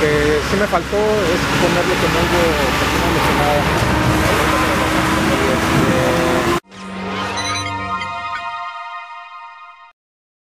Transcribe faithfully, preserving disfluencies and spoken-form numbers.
que sí me faltó es ponerle como hubo persona lesionada.